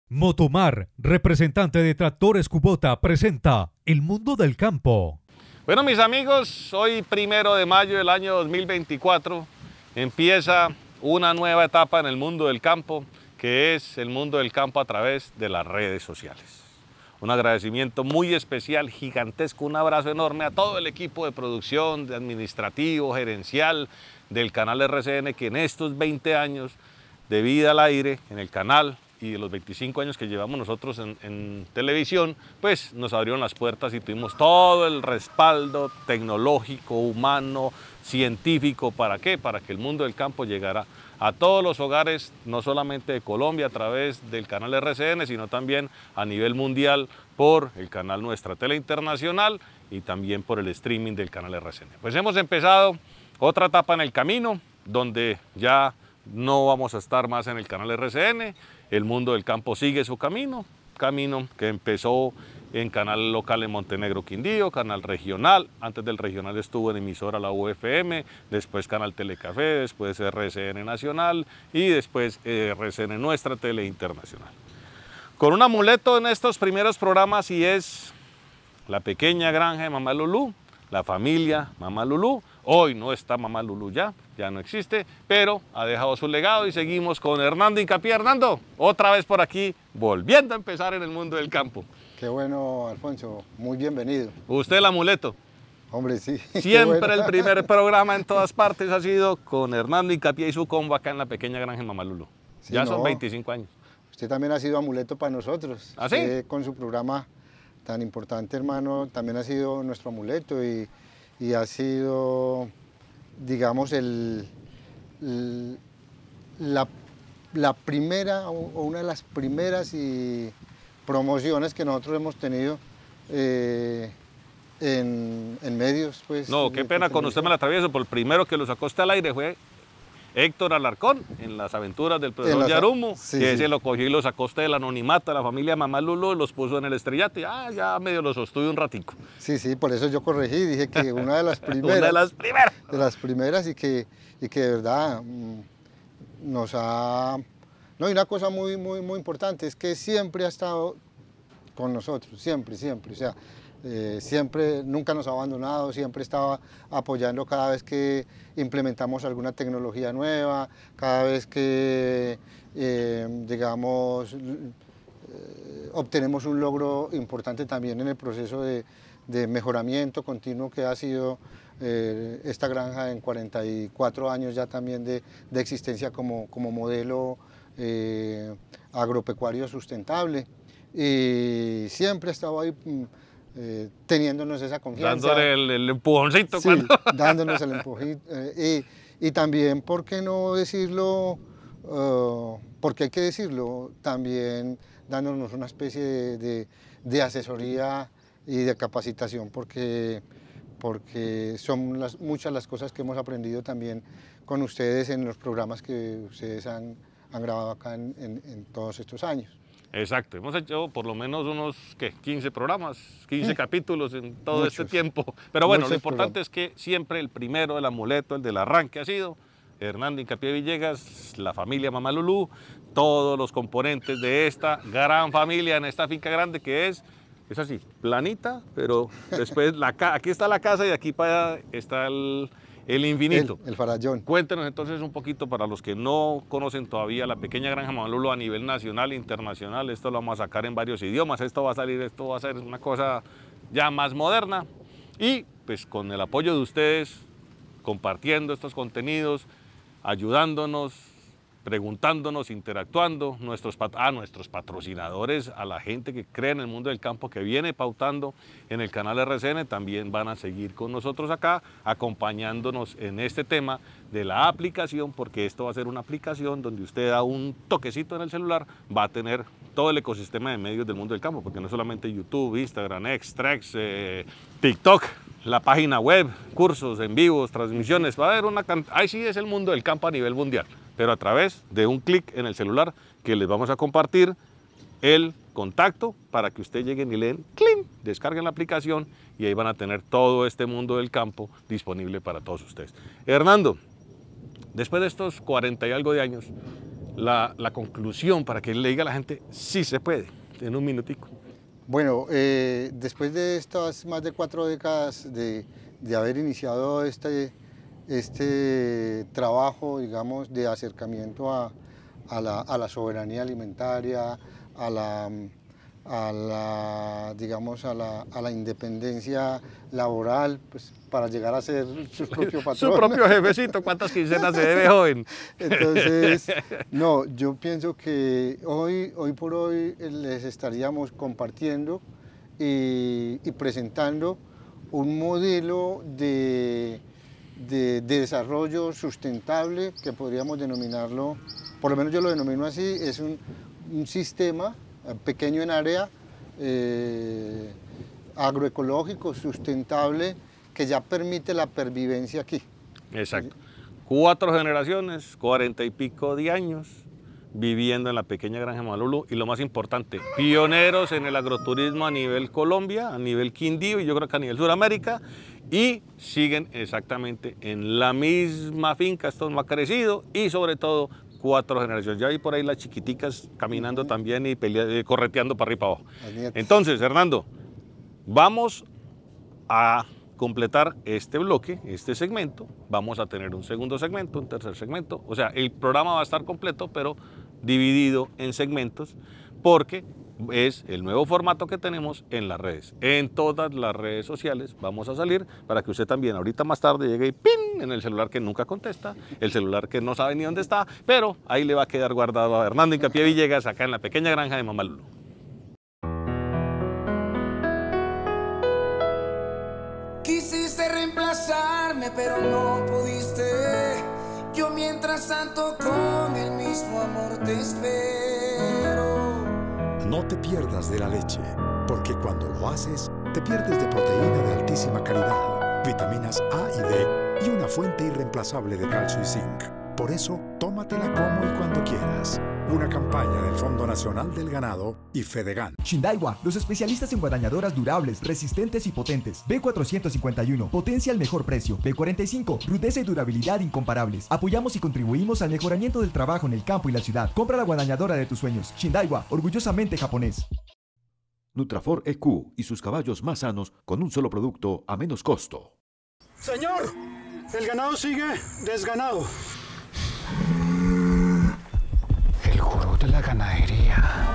Motomar, representante de Tractores Kubota, presenta El Mundo del Campo. Bueno, mis amigos, hoy 1 de mayo del año 2024 empieza una nueva etapa en el mundo del campo, que es el mundo del campo a través de las redes sociales. Un agradecimiento muy especial, gigantesco, un abrazo enorme a todo el equipo de producción, de administrativo, gerencial del canal RCN, que en estos 20 años de vida al aire en el canal y de los 25 años que llevamos nosotros en televisión, pues nos abrieron las puertas y tuvimos todo el respaldo tecnológico, humano, científico. ¿Para qué? Para que el mundo del campo llegara a todos los hogares, no solamente de Colombia a través del canal RCN, sino también a nivel mundial por el canal Nuestra Tele Internacional y también por el streaming del canal RCN. Pues hemos empezado otra etapa en el camino, donde ya no vamos a estar más en el canal RCN, el mundo del campo sigue su camino que empezó en canal local en Montenegro, Quindío, canal regional, antes del regional estuvo en emisora la UFM, después canal Telecafé, después RCN Nacional y después RCN Nuestra Tele Internacional. Con un amuleto en estos primeros programas y es la pequeña granja de Mamá Lulú, la familia Mamá Lulú. Hoy no está Mamá Lulú ya no existe, pero ha dejado su legado y seguimos con Hernando Hincapié. Hernando, otra vez por aquí, volviendo a empezar en el mundo del campo. Qué bueno, Alfonso, muy bienvenido. Usted el amuleto. Hombre, sí. Siempre bueno. El primer programa en todas partes ha sido con Hernando Hincapié y su combo acá en la pequeña granja de Mamá Lulú. Sí, ya son 25 años. Usted también ha sido amuleto para nosotros. ¿Ah, sí? Usted, con su programa tan importante, hermano, también ha sido nuestro amuleto y ha sido, digamos, la primera o una de las primeras promociones que nosotros hemos tenido en medios. Pues, no, qué pena con usted me la atravieso, por el primero que lo sacó usted al aire fue Héctor Alarcón, en Las Aventuras del Profesor Yarumo, sí, que ese lo cogió y lo sacó usted del anonimato, la familia Mamá Lulú, los puso en el estrellato y ya medio los sostuve un ratico. Sí, por eso yo corregí, dije que una de las primeras. Una de las primeras. De las primeras y que de verdad nos ha... No, y una cosa muy importante es que siempre ha estado con nosotros, siempre, o sea, siempre, nunca nos ha abandonado, siempre estaba apoyando cada vez que implementamos alguna tecnología nueva, cada vez que, digamos, obtenemos un logro importante también en el proceso de mejoramiento continuo que ha sido esta granja en 44 años ya también de existencia como modelo agropecuario sustentable, y siempre ha estado ahí teniéndonos esa confianza. Dándole el empujoncito. Sí, dándonos el empujito. Y también, ¿por qué no decirlo? Porque hay que decirlo, también dándonos una especie de asesoría y de capacitación, porque son muchas las cosas que hemos aprendido también con ustedes en los programas que ustedes han grabado acá en todos estos años. Exacto, hemos hecho por lo menos unos 15 programas, 15 capítulos en todo este tiempo. Pero bueno, lo importante es que siempre el primero, el amuleto, el del arranque ha sido Hernando Hincapié Villegas, la familia Mamá Lulú, todos los componentes de esta gran familia en esta finca grande que es así, planita, pero después aquí está la casa y aquí para allá está el infinito. El farallón. Cuéntenos entonces un poquito para los que no conocen todavía la pequeña granja Mamá Lulú a nivel nacional e internacional. Esto lo vamos a sacar en varios idiomas, esto va a ser una cosa ya más moderna y pues con el apoyo de ustedes, compartiendo estos contenidos, ayudándonos, preguntándonos, interactuando, nuestros patrocinadores, a la gente que cree en el mundo del campo, que viene pautando en el canal RCN, también van a seguir con nosotros acá, acompañándonos en este tema de la aplicación, porque esto va a ser una aplicación donde usted da un toquecito en el celular, va a tener todo el ecosistema de medios del mundo del campo, porque no solamente YouTube, Instagram, X, TikTok, la página web, cursos en vivos, transmisiones, va a haber ahí sí es el mundo del campo a nivel mundial, pero a través de un clic en el celular que les vamos a compartir el contacto para que usted lleguen y leen, ¡clim!, descarguen la aplicación y ahí van a tener todo este mundo del campo disponible para todos ustedes. Hernando, después de estos 40 y algo de años, la conclusión para que le diga a la gente, sí se puede, en un minutico. Bueno, después de estas más de 4 décadas de haber iniciado este trabajo, digamos, de acercamiento a la soberanía alimentaria, digamos, a la independencia laboral, pues, para llegar a ser su propio patrón. Su propio jefecito, ¿cuántas quincenas se debe, joven? Entonces, no, yo pienso que hoy por hoy les estaríamos compartiendo y presentando un modelo de desarrollo sustentable que podríamos denominarlo, por lo menos yo lo denomino así, es un sistema pequeño en área, agroecológico, sustentable, que ya permite la pervivencia aquí. Exacto. 4 generaciones, 40 y pico de años, viviendo en la pequeña granja de Mamalulo, y lo más importante, pioneros en el agroturismo a nivel Colombia, a nivel Quindío, y yo creo que a nivel Sudamérica, y siguen exactamente en la misma finca, esto no ha crecido, y sobre todo 4 generaciones. Ya vi por ahí las chiquiticas caminando también y correteando para arriba y para abajo. Entonces, Hernando, vamos a completar este bloque, este segmento. Vamos a tener un segundo segmento, un tercer segmento. O sea, el programa va a estar completo, pero dividido en segmentos, porque es el nuevo formato que tenemos en las redes. En todas las redes sociales vamos a salir para que usted también ahorita más tarde llegue y ¡pin! En el celular que nunca contesta, el celular que no sabe ni dónde está, pero ahí le va a quedar guardado a Hernando Hincapié Villegas acá en la pequeña granja de Mamalulo. Quisiste reemplazarme, pero no pudiste. Yo mientras tanto con el mismo amor te espero. No te pierdas de la leche, porque cuando lo haces, te pierdes de proteína de altísima calidad, vitaminas A y D y una fuente irreemplazable de calcio y zinc. Por eso, tómatela como y cuando quieras. Una campaña del Fondo Nacional del Ganado y Fedegan. Shindaiwa, los especialistas en guadañadoras durables, resistentes y potentes. B451, potencia al mejor precio. B45, rudeza y durabilidad incomparables. Apoyamos y contribuimos al mejoramiento del trabajo en el campo y la ciudad. Compra la guadañadora de tus sueños. Shindaiwa, orgullosamente japonés. Nutrafor EQ y sus caballos más sanos con un solo producto a menos costo. Señor, el ganado sigue desganado. El gurú de la ganadería.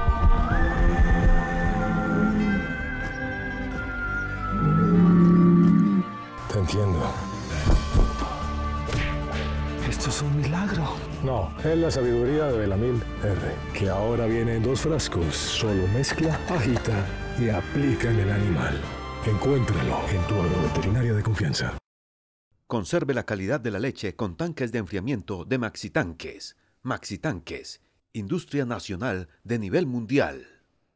Te entiendo. Esto es un milagro. No, es la sabiduría de Belamil R, que ahora viene en 2 frascos. Solo mezcla, agita y aplica en el animal. Encuéntralo en tu agroveterinaria de confianza. Conserve la calidad de la leche con tanques de enfriamiento de Maxitanques. Maxitanques, industria nacional de nivel mundial.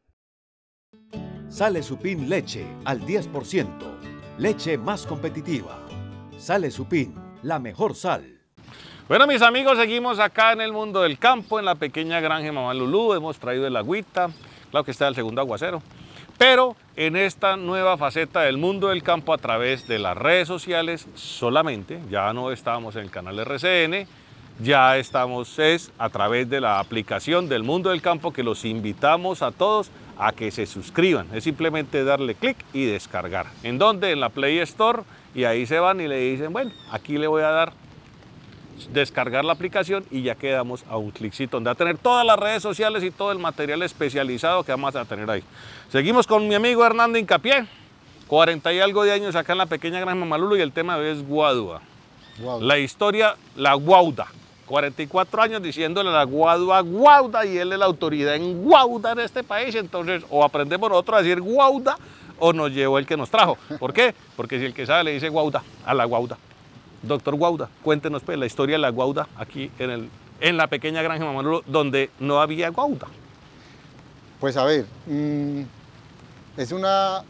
Sale Supín leche al 10%. Leche más competitiva. Sale Supín, la mejor sal. Bueno, mis amigos, seguimos acá en el mundo del campo, en la pequeña granja de Mamalulo. Hemos traído el agüita, claro que está el segundo aguacero. Pero en esta nueva faceta del mundo del campo a través de las redes sociales solamente, ya no estamos en el canal RCN, ya estamos a través de la aplicación del mundo del campo, que los invitamos a todos a que se suscriban. Es simplemente darle clic y descargar. ¿En dónde? En la Play Store, y ahí se van y le dicen, bueno, aquí le voy a dar descargar la aplicación y ya quedamos a un cliccito donde va a tener todas las redes sociales y todo el material especializado que vamos a tener ahí. Seguimos con mi amigo Hernando Hincapié, 40 y algo de años acá en la pequeña granja de Mamalulo, y el tema de hoy es guadua. La historia, la guauda. 44 años diciéndole a la guadua guauda, y él es la autoridad en guauda en este país. Entonces, o aprendemos nosotros a decir guauda o nos llevó el que nos trajo. ¿Por qué? Porque si el que sabe le dice guauda a la guauda. Doctor Guauda, cuéntenos pues la historia de la guauda aquí en la pequeña granja de Mamalulo, donde no había guauda. Pues a ver, es una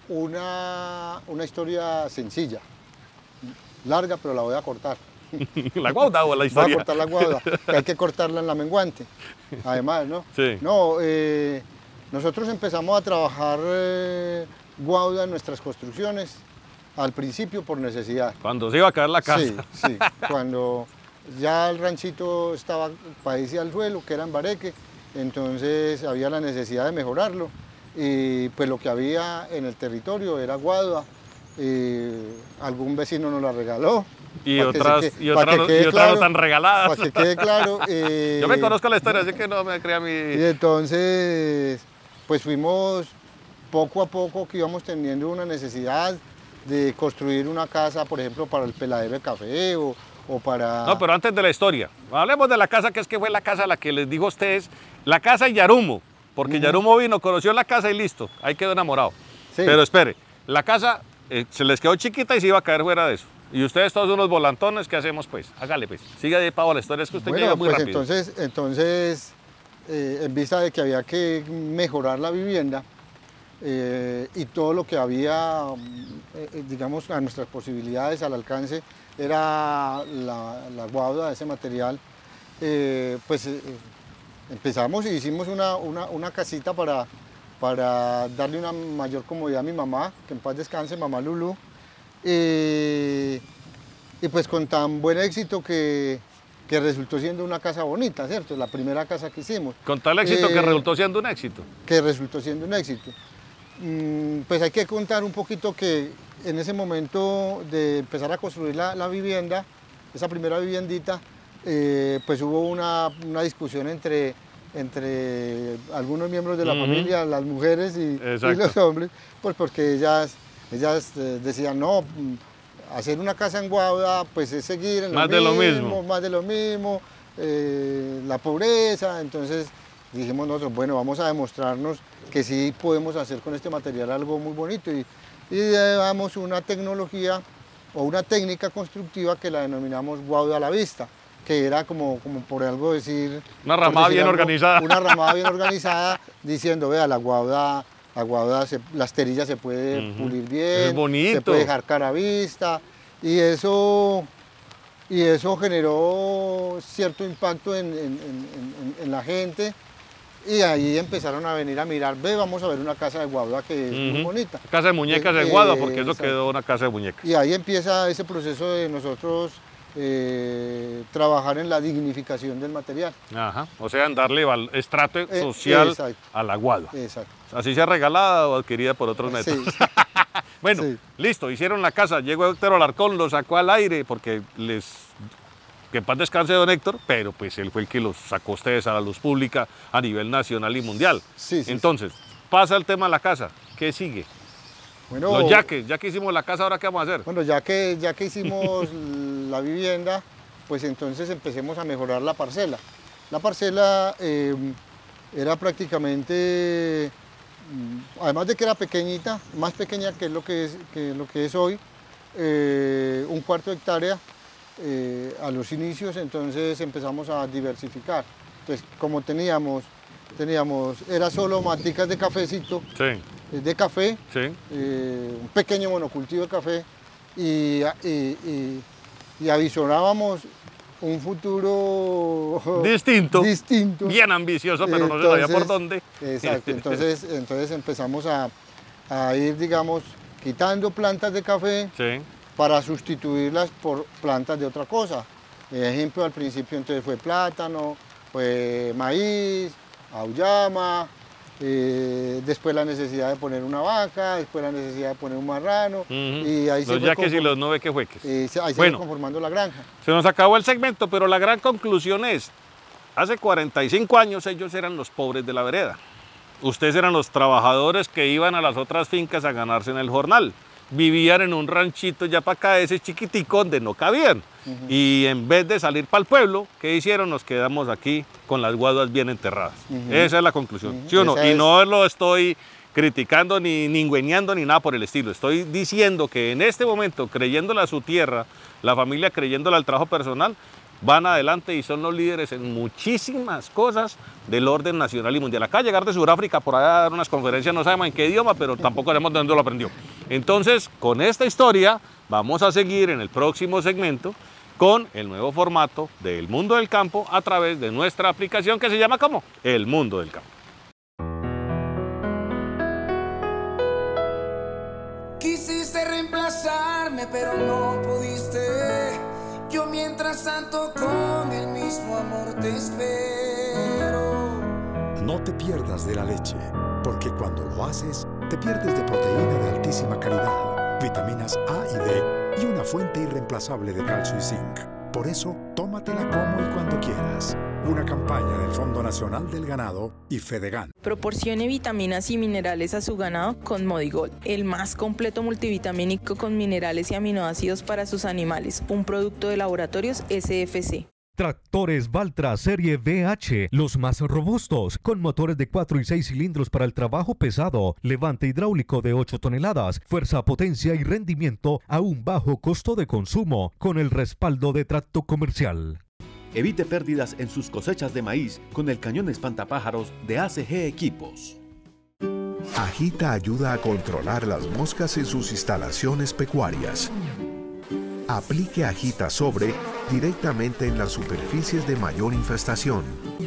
historia sencilla, larga, pero la voy a cortar. ¿La guauda o la historia? Voy a cortar la guauda, que hay que cortarla en la menguante, además, ¿no? Sí. No, nosotros empezamos a trabajar guauda en nuestras construcciones, al principio por necesidad. Cuando se iba a caer la casa. Sí, sí, cuando ya el ranchito estaba padecía al suelo, que era en Bareque, entonces había la necesidad de mejorarlo y pues lo que había en el territorio era guadua, algún vecino nos la regaló. Y otras no tan regaladas. Para que quede claro. Yo me conozco la historia, así que no me crea mi... Y entonces, pues fuimos poco a poco que íbamos teniendo una necesidad de construir una casa, por ejemplo, para el peladero de café o para... No, pero antes de la historia, hablemos de la casa que fue la casa a la que les dijo a ustedes, la casa Yarumo, porque Yarumo vino, conoció la casa y listo, ahí quedó enamorado. Sí. Pero espere, la casa se les quedó chiquita y se iba a caer fuera de eso. Y ustedes todos unos volantones, ¿qué hacemos pues? Hágale pues, siga de pavo la historia, es que usted llega muy rápido. Entonces en vista de que había que mejorar la vivienda y todo lo que había, digamos, a nuestras posibilidades, al alcance, era la guadua de ese material, empezamos y hicimos una casita para darle una mayor comodidad a mi mamá, que en paz descanse, mamá Lulú, y pues con tan buen éxito que resultó siendo una casa bonita, ¿cierto? La primera casa que hicimos. Con tal éxito que resultó siendo un éxito. Que resultó siendo un éxito. Pues hay que contar un poquito que en ese momento de empezar a construir la vivienda, esa primera viviendita, pues hubo una discusión entre algunos miembros de la familia, las mujeres y los hombres, pues porque ellas decían, no, hacer una casa en guadua, pues es seguir en más de lo mismo, la pobreza. Entonces dijimos nosotros, bueno, vamos a demostrarnos que sí podemos hacer con este material algo muy bonito y llevamos una tecnología o una técnica constructiva que la denominamos guadua a la vista, que era como por algo decir... Una ramada bien organizada. Una ramada bien organizada, diciendo, vea, la guadua, la esterilla se puede pulir bien, es bonito. Se puede dejar cara a vista, y eso generó cierto impacto en la gente, y ahí empezaron a venir a mirar, vamos a ver una casa de guadua que es muy bonita. Casa de muñecas de guadua, porque eso quedó una casa de muñecas. Y ahí empieza ese proceso de nosotros trabajar en la dignificación del material. Ajá, o sea, en darle estrato social a la guadua. Exacto. Así sea regalada o adquirida por otros métodos. Sí. Bueno, listo, hicieron la casa, llegó Héctor Alarcón, lo sacó al aire, porque que en paz descanse don Héctor, pero pues él fue el que los sacó a ustedes a la luz pública a nivel nacional y mundial. Entonces, pasa el tema de la casa, ¿qué sigue? Bueno, los yaques, ya que hicimos la casa, ¿ahora qué vamos a hacer? Bueno, ya que hicimos la vivienda, pues entonces empecemos a mejorar la parcela. La parcela era prácticamente, además de que era pequeñita, más pequeña que lo que es hoy, 1/4 hectárea a los inicios, entonces empezamos a diversificar. Pues como teníamos, era solo maticas de cafecito, de café, un pequeño monocultivo de café, y avisorábamos un futuro distinto, bien ambicioso, pero no se sabía por dónde. Exacto, entonces empezamos a ir, digamos, quitando plantas de café para sustituirlas por plantas de otra cosa. Ejemplo, al principio entonces fue plátano, fue maíz, auyama, después la necesidad de poner una vaca, después la necesidad de poner un marrano, y ahí los yaques y los 9 quejueques. Ahí se fue conformando la granja. Se nos acabó el segmento, pero la gran conclusión es, hace 45 años ellos eran los pobres de la vereda. Ustedes eran los trabajadores que iban a las otras fincas a ganarse en el jornal. Vivían en un ranchito ya para acá, ese chiquitico donde no cabían. Y en vez de salir para el pueblo, ¿qué hicieron? Nos quedamos aquí con las guaduas bien enterradas. Esa es la conclusión, ¿sí o no? Y no lo estoy criticando ni ningüeñando ni nada por el estilo. Estoy diciendo que en este momento, creyéndole a su tierra, la familia creyéndole al trabajo personal, van adelante y son los líderes en muchísimas cosas del orden nacional y mundial. Acá llegar de Sudáfrica por allá a dar unas conferencias, no sabemos en qué idioma, pero tampoco sabemos de dónde lo aprendió. Entonces, con esta historia vamos a seguir en el próximo segmento con el nuevo formato del Mundo del Campo a través de nuestra aplicación que se llama ¿cómo? El Mundo del Campo. Quisiste reemplazarme, pero no pudiste. Yo mientras mientras tanto con el mismo amor te espero. No te pierdas de la leche, porque cuando lo haces, te pierdes de proteína de altísima calidad, vitaminas A y D y una fuente irreemplazable de calcio y zinc. Por eso, tómatela como y cuando quieras. Una campaña del Fondo Nacional del Ganado y Fedegan. Proporcione vitaminas y minerales a su ganado con Modigol, el más completo multivitamínico con minerales y aminoácidos para sus animales, un producto de laboratorios SFC. Tractores Valtra Serie VH, los más robustos, con motores de 4 y 6 cilindros para el trabajo pesado, levante hidráulico de 8 toneladas, fuerza, potencia y rendimiento a un bajo costo de consumo, con el respaldo de Tracto Comercial. Evite pérdidas en sus cosechas de maíz con el cañón espantapájaros de ACG Equipos. Agita ayuda a controlar las moscas en sus instalaciones pecuarias. Aplique Agita Sobre directamente en las superficies de mayor infestación.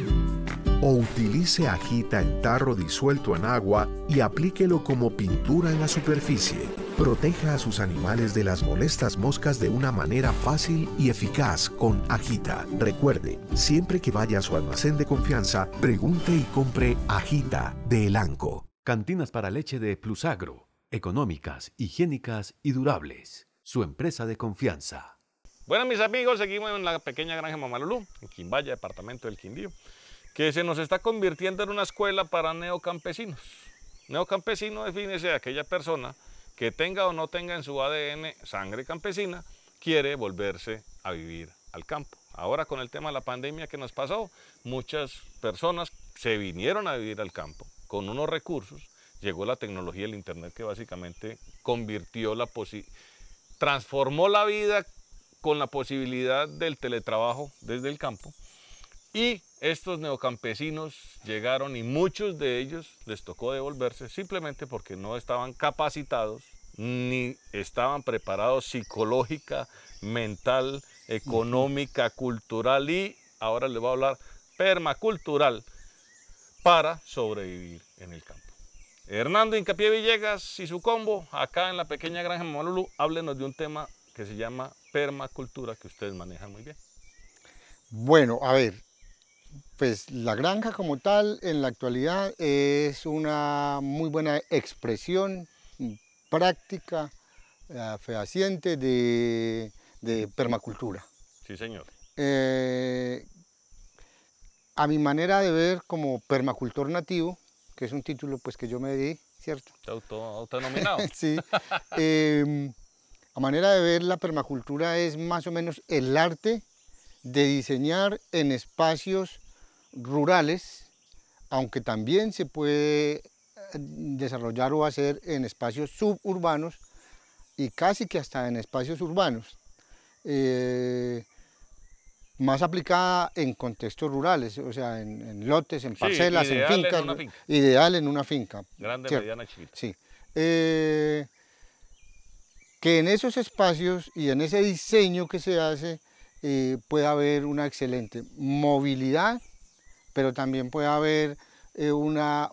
O utilice Agita en tarro disuelto en agua y aplíquelo como pintura en la superficie. Proteja a sus animales de las molestas moscas de una manera fácil y eficaz con Agita. Recuerde, siempre que vaya a su almacén de confianza, pregunte y compre Agita de Elanco. Cantinas para leche de Plusagro, económicas, higiénicas y durables. Su empresa de confianza. Bueno, mis amigos, seguimos en la pequeña granja Mamalulú, en Quimbaya, departamento del Quindío, que se nos está convirtiendo en una escuela para neocampesinos. Neocampesino, defínese aquella persona que tenga o no tenga en su ADN sangre campesina, quiere volverse a vivir al campo. Ahora con el tema de la pandemia que nos pasó, muchas personas se vinieron a vivir al campo con unos recursos. Llegó la tecnología, el internet, que básicamente convirtió transformó la vida con la posibilidad del teletrabajo desde el campo. Y estos neocampesinos llegaron y muchos de ellos les tocó devolverse simplemente porque no estaban capacitados ni estaban preparados psicológica, mental, económica, cultural y ahora les voy a hablar permacultural para sobrevivir en el campo. Hernando Hincapié Villegas y su combo, acá en la pequeña granja Mamalulú, háblenos de un tema que se llama permacultura, que ustedes manejan muy bien. Bueno, a ver, pues la granja como tal en la actualidad es una muy buena expresión práctica, fehaciente de permacultura. Sí, señor. A mi manera de ver, como permacultor nativo, que es un título pues que yo me di, ¿cierto? Autodenominado. Sí. A manera de ver, la permacultura es más o menos el arte de diseñar en espacios rurales, aunque también se puede desarrollar o hacer en espacios suburbanos y casi que hasta en espacios urbanos. Más aplicada en contextos rurales, o sea, en lotes, en parcelas, sí, en fincas. Ideal en una finca. Grande, ¿cierto? Mediana, chiquita. Sí. Que en esos espacios y en ese diseño que se hace puede haber una excelente movilidad, pero también puede haber una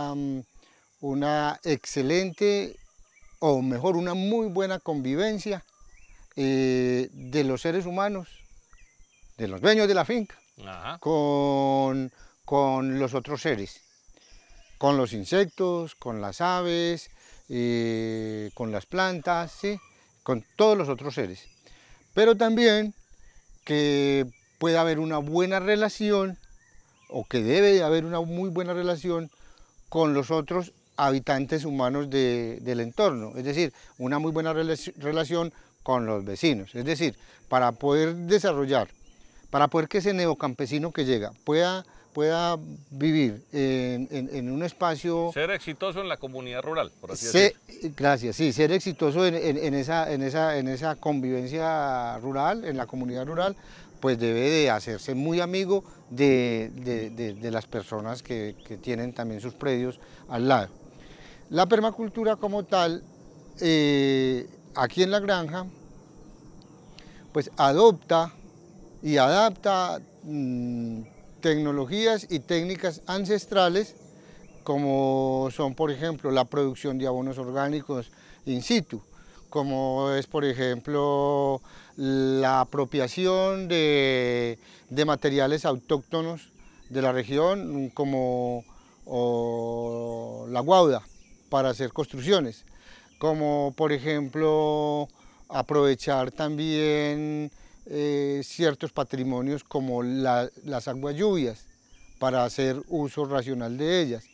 excelente, o mejor, una muy buena convivencia de los seres humanos, de los dueños de la finca, con los otros seres, con los insectos, con las aves, con las plantas, ¿sí? Con todos los otros seres. Pero también que pueda haber una buena relación, o que debe de haber una muy buena relación con los otros habitantes humanos del entorno, es decir, una muy buena relación con los vecinos. Es decir, para poder desarrollar, para poder que ese neocampesino que llega pueda vivir en un espacio... Ser exitoso en la comunidad rural, por así decirlo. Gracias, sí, ser exitoso en esa convivencia rural, en la comunidad rural, pues debe de hacerse muy amigo de las personas que tienen también sus predios al lado. La permacultura como tal, aquí en la granja, pues adopta y adapta tecnologías y técnicas ancestrales, como son, por ejemplo, la producción de abonos orgánicos in situ, como es, por ejemplo, la apropiación de materiales autóctonos de la región, como la guauda, para hacer construcciones, como por ejemplo aprovechar también ciertos patrimonios como las aguas lluvias para hacer uso racional de ellas,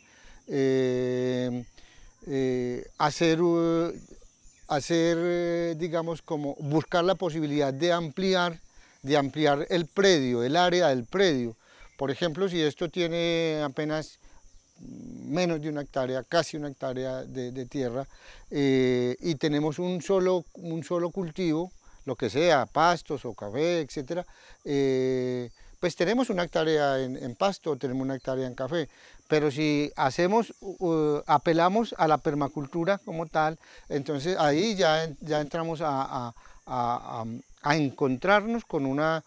digamos, como buscar la posibilidad de ampliar el predio, el área del predio. Por ejemplo, si esto tiene apenas menos de 1 hectárea, casi 1 hectárea de tierra, y tenemos un solo cultivo, lo que sea, pastos o café, etc., pues tenemos 1 hectárea en pasto, tenemos 1 hectárea en café, pero si apelamos a la permacultura como tal, entonces ahí ya entramos a encontrarnos con una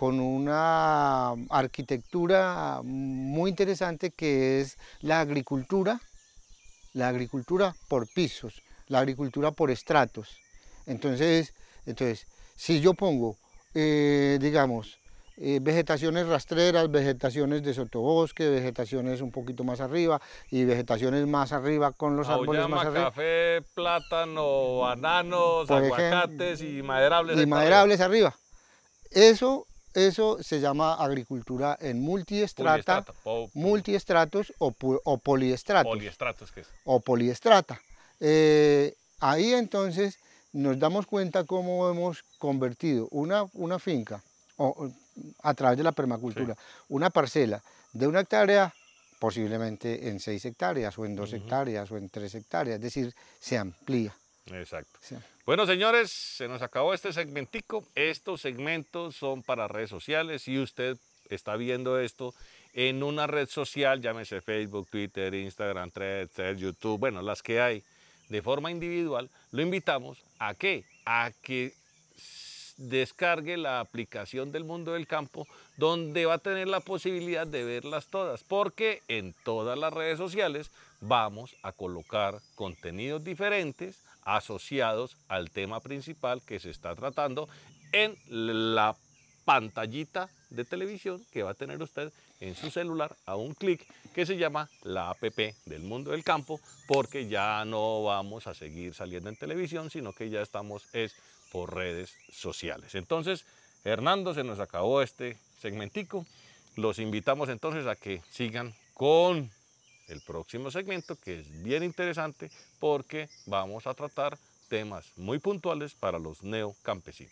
arquitectura muy interesante, que es la agricultura por pisos, la agricultura por estratos. Entonces si yo pongo, digamos, vegetaciones rastreras, vegetaciones de sotobosque, vegetaciones un poquito más arriba y vegetaciones más arriba con los árboles más arriba. Café, plátano, bananos, aguacates y maderables. Y maderables arriba. Eso se llama agricultura en multiestratos o poliestratos. Poliestratos, ¿qué es? O poliestrata. Ahí entonces nos damos cuenta cómo hemos convertido una finca a través de la permacultura, sí, una parcela de 1 hectárea posiblemente en 6 hectáreas o en 2 hectáreas o en 3 hectáreas, es decir, se amplía. Exacto. Sí. Bueno, señores, se nos acabó este segmentico. Estos segmentos son para redes sociales. Si usted está viendo esto en una red social, llámese Facebook, Twitter, Instagram, Threads, YouTube, bueno, las que hay, de forma individual, lo invitamos a que descargue la aplicación del Mundo del Campo, donde va a tener la posibilidad de verlas todas, porque en todas las redes sociales vamos a colocar contenidos diferentes asociados al tema principal que se está tratando en la pantallita de televisión que va a tener usted en su celular a un clic, que se llama la app del Mundo del Campo, porque ya no vamos a seguir saliendo en televisión, sino que ya estamos por redes sociales. Entonces, Hernando, se nos acabó este segmentico. Los invitamos entonces a que sigan con el próximo segmento, que es bien interesante porque vamos a tratar temas muy puntuales para los neocampesinos.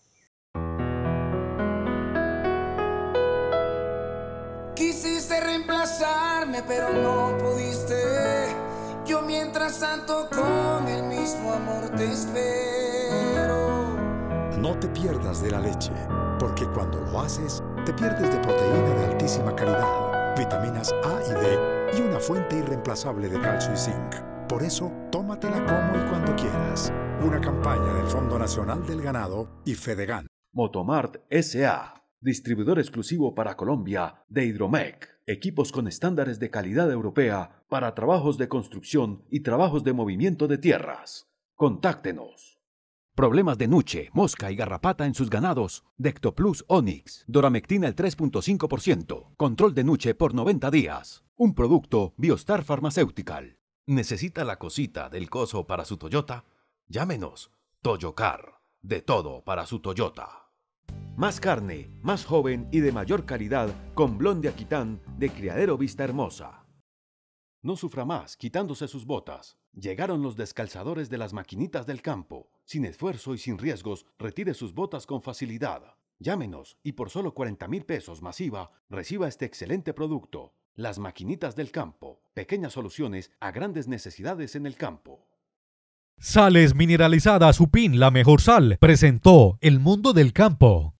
Quisiste reemplazarme, pero no pudiste. Yo mientras tanto con el mismo amor te espero. No te pierdas de la leche, porque cuando lo haces, te pierdes de proteína de altísima calidad, vitaminas A y D y una fuente irreemplazable de calcio y zinc. Por eso, tómatela como y cuando quieras. Una campaña del Fondo Nacional del Ganado y Fedegan. Motomart S.A., distribuidor exclusivo para Colombia de Hidromec. Equipos con estándares de calidad europea para trabajos de construcción y trabajos de movimiento de tierras. Contáctenos. Problemas de nuche, mosca y garrapata en sus ganados. Dectoplus Onix. Doramectina al 3.5%. Control de nuche por 90 días. Un producto Biostar Pharmaceutical. ¿Necesita la cosita del coso para su Toyota? Llámenos. Toyocar. De todo para su Toyota. Más carne, más joven y de mayor calidad con Blonde Aquitán de Criadero Vista Hermosa. No sufra más quitándose sus botas. Llegaron los descalzadores de las maquinitas del campo. Sin esfuerzo y sin riesgos, retire sus botas con facilidad. Llámenos y por solo 40,000 pesos masiva reciba este excelente producto. Las maquinitas del campo. Pequeñas soluciones a grandes necesidades en el campo. Sales Mineralizadas Upin, la mejor sal, presentó El Mundo del Campo.